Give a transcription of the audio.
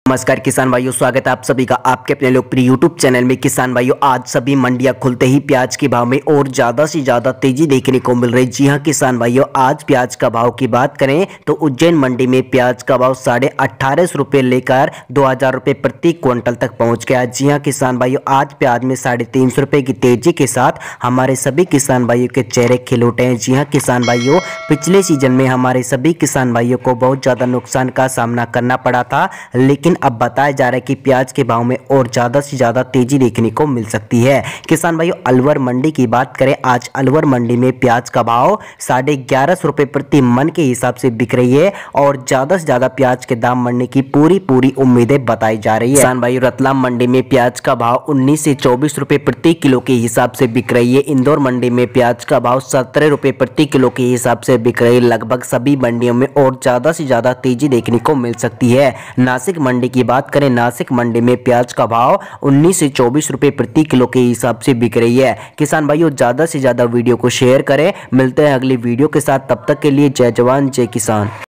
नमस्कार किसान भाइयों, स्वागत है आप सभी का आपके अपने लोकप्रिय यूट्यूब चैनल में। किसान भाइयों, आज सभी मंडियां खुलते ही प्याज के भाव में और ज़्यादा से ज़्यादा तेजी देखने को मिल रही। जी हां किसान भाइयों, आज प्याज का भाव की बात करें तो उज्जैन मंडी में प्याज का भाव 1850 रुपये लेकर 2000 रुपये प्रति क्विंटल तक पहुंच गया। जी हां किसान भाइयों, आज प्याज में 350 रुपये की तेजी के साथ हमारे सभी किसान भाइयों के चेहरे खिल उठे हैं। जी हां किसान भाइयों, पिछले सीजन में हमारे सभी किसान भाइयों को बहुत ज़्यादा नुकसान का सामना करना पड़ा था, लेकिन अब बताया जा रहा है कि प्याज के भाव में और ज्यादा से ज्यादा तेजी देखने को मिल सकती है। किसान भाइयों, अलवर मंडी की बात करें, आज अलवर मंडी में प्याज का भाव 1150 रुपये प्रति मन के हिसाब से बिक रही है और ज्यादा से ज्यादा प्याज के दाम बढ़ने की पूरी उम्मीदें बताई जा रही है। किसान भाइयों, रतलाम मंडी में प्याज का भाव 19 से 24 रुपये प्रति किलो के हिसाब से बिक रही है। इंदौर मंडी में प्याज का भाव 17 रुपये प्रति किलो के हिसाब से बिक रही है। लगभग सभी मंडियों में और ज्यादा से ज्यादा तेजी देखने को मिल सकती है। नासिक मंडी की बात करें, नासिक मंडी में प्याज का भाव 19 से 24 रुपये प्रति किलो के हिसाब से बिक रही है। किसान भाइयों, ज्यादा से ज्यादा वीडियो को शेयर करें। मिलते हैं अगली वीडियो के साथ, तब तक के लिए जय जवान जय किसान।